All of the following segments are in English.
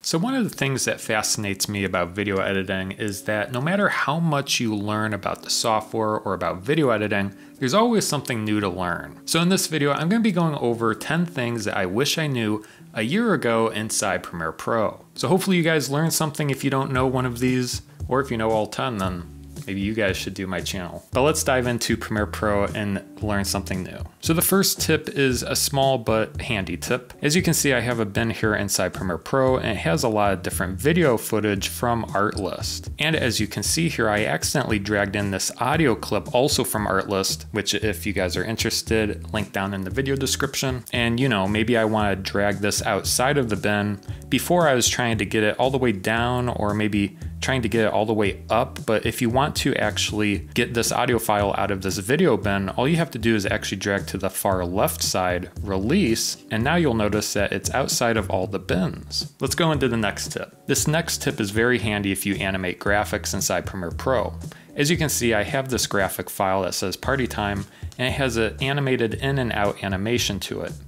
So one of the things that fascinates me about video editing is that no matter how much you learn about the software or about video editing, there's always something new to learn. So in this video, I'm going to be going over 10 things that I wish I knew a year ago inside Premiere Pro. So hopefully you guys learned something if you don't know one of these, or if you know all 10, then maybe you guys should do my channel. But let's dive into Premiere Pro and learn something new. So the first tip is a small but handy tip. As you can see, I have a bin here inside Premiere Pro, and it has a lot of different video footage from Artlist. And as you can see here, I accidentally dragged in this audio clip also from Artlist, which if you guys are interested, link down in the video description. And you know, maybe I want to drag this outside of the bin. Before I was trying to get it all the way down, or maybe trying to get it all the way up, but if you want to actually get this audio file out of this video bin, all you have to do is actually drag to the far left side, release, and now you'll notice that it's outside of all the bins. Let's go into the next tip. This next tip is very handy if you animate graphics inside Premiere Pro. As you can see, I have this graphic file that says party time, and it has an animated in and out animation to it.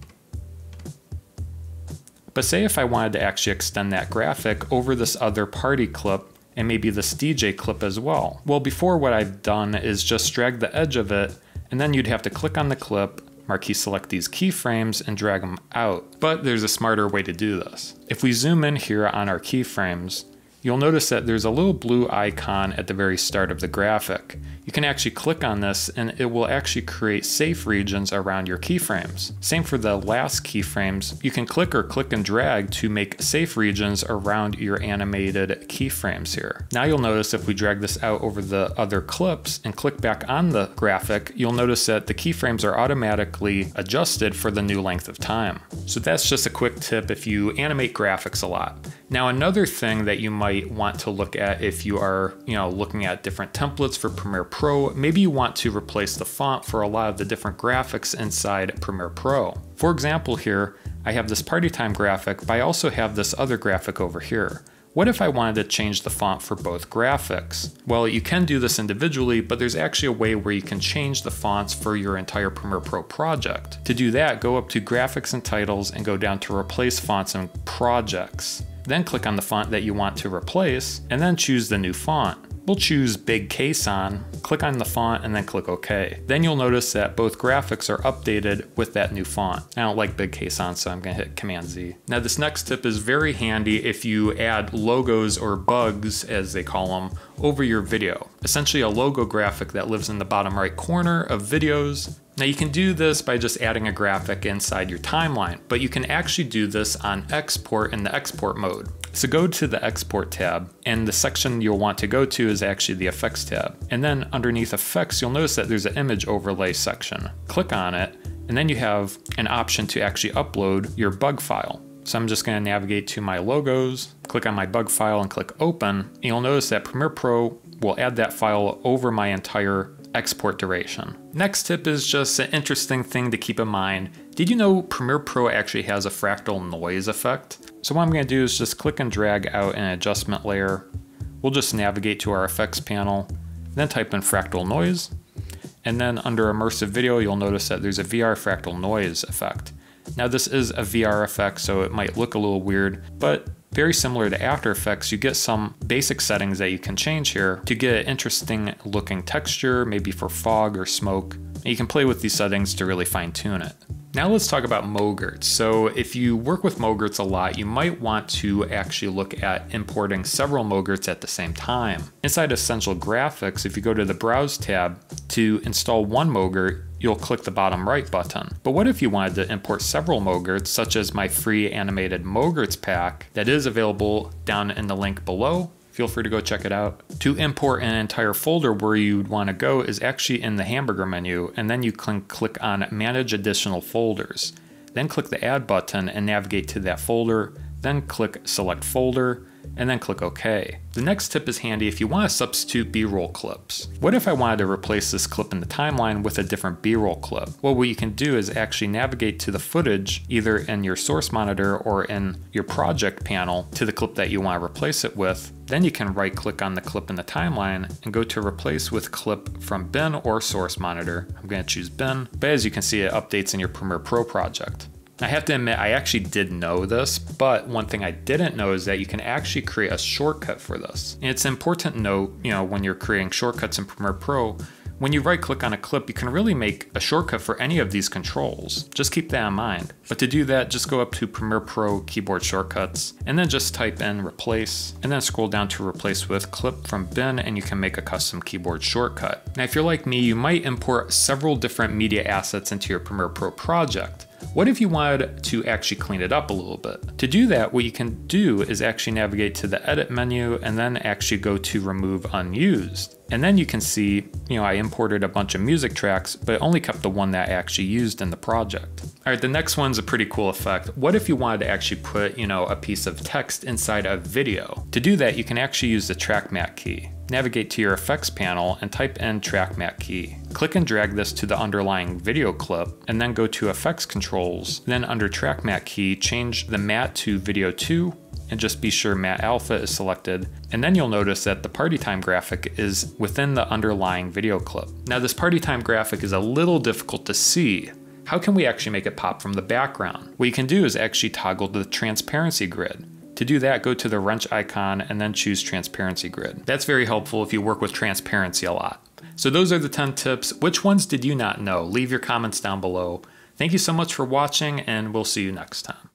But say if I wanted to actually extend that graphic over this other party clip, and maybe this DJ clip as well. Well, before what I've done is just drag the edge of it, and then you'd have to click on the clip, marquee select these keyframes, and drag them out. But there's a smarter way to do this. If we zoom in here on our keyframes, you'll notice that there's a little blue icon at the very start of the graphic. You can actually click on this and it will actually create safe regions around your keyframes. Same for the last keyframes. You can click or click and drag to make safe regions around your animated keyframes here. Now you'll notice if we drag this out over the other clips and click back on the graphic, you'll notice that the keyframes are automatically adjusted for the new length of time. So that's just a quick tip if you animate graphics a lot. Now another thing that you might want to look at if you are, looking at different templates for Premiere Pro, maybe you want to replace the font for a lot of the different graphics inside Premiere Pro. For example here, I have this party time graphic, but I also have this other graphic over here. What if I wanted to change the font for both graphics? Well, you can do this individually, but there's actually a way where you can change the fonts for your entire Premiere Pro project. To do that, go up to Graphics and Titles and go down to Replace Fonts and Projects. Then click on the font that you want to replace, and then choose the new font. We'll choose Big Keyframe, click on the font, and then click OK. Then you'll notice that both graphics are updated with that new font. I don't like Big Keyframe, so I'm gonna hit Command Z. Now this next tip is very handy if you add logos or bugs, as they call them, over your video. Essentially a logo graphic that lives in the bottom right corner of videos. Now you can do this by just adding a graphic inside your timeline, but you can actually do this on export in the export mode. So go to the export tab, and the section you'll want to go to is actually the effects tab. And then underneath effects, you'll notice that there's an image overlay section. Click on it, and then you have an option to actually upload your bug file. So I'm just gonna navigate to my logos, click on my bug file and click open. And you'll notice that Premiere Pro will add that file over my entire export duration. Next tip is just an interesting thing to keep in mind. Did you know Premiere Pro actually has a fractal noise effect? So what I'm going to do is just click and drag out an adjustment layer. We'll just navigate to our effects panel, then type in fractal noise. And then under immersive video, you'll notice that there's a VR fractal noise effect. Now this is a VR effect, so it might look a little weird, but very similar to After Effects, you get some basic settings that you can change here to get an interesting looking texture, maybe for fog or smoke. And you can play with these settings to really fine tune it. Now let's talk about MOGRTs. So if you work with MOGRTs a lot, you might want to actually look at importing several MOGRTs at the same time. Inside Essential Graphics, if you go to the Browse tab, to install one MOGRT, you'll click the bottom right button. But what if you wanted to import several MOGRTs, such as my free animated MOGRTs pack that is available down in the link below? Feel free to go check it out. To import an entire folder, where you'd want to go is actually in the hamburger menu, and then you can click on Manage Additional Folders. Then click the Add button and navigate to that folder, then click Select Folder, and then click OK. The next tip is handy if you want to substitute B-roll clips. What if I wanted to replace this clip in the timeline with a different B-roll clip? Well, what you can do is actually navigate to the footage, either in your source monitor or in your project panel, to the clip that you want to replace it with. Then you can right click on the clip in the timeline and go to replace with clip from bin or source monitor. I'm going to choose bin, but as you can see, it updates in your Premiere Pro project. I have to admit, I actually did know this, but one thing I didn't know is that you can actually create a shortcut for this. And it's an important note, when you're creating shortcuts in Premiere Pro, when you right click on a clip, you can really make a shortcut for any of these controls. Just keep that in mind. But to do that, just go up to Premiere Pro keyboard shortcuts, and then just type in replace, and then scroll down to replace with clip from bin, and you can make a custom keyboard shortcut. Now, if you're like me, you might import several different media assets into your Premiere Pro project. What if you wanted to actually clean it up a little bit? To do that, what you can do is actually navigate to the edit menu and then actually go to remove unused. And then you can see, I imported a bunch of music tracks, but I only kept the one that I actually used in the project. All right, the next one's a pretty cool effect. What if you wanted to actually put, a piece of text inside a video? To do that, you can actually use the track matte key. Navigate to your effects panel and type in track matte key. Click and drag this to the underlying video clip, and then go to effects controls. Then under track matte key, change the matte to video 2, and just be sure matte alpha is selected. And then you'll notice that the party time graphic is within the underlying video clip. Now this party time graphic is a little difficult to see. How can we actually make it pop from the background? What you can do is actually toggle the transparency grid. To do that, go to the wrench icon and then choose transparency grid. That's very helpful if you work with transparency a lot. So those are the 10 tips. Which ones did you not know? Leave your comments down below. Thank you so much for watching, and we'll see you next time.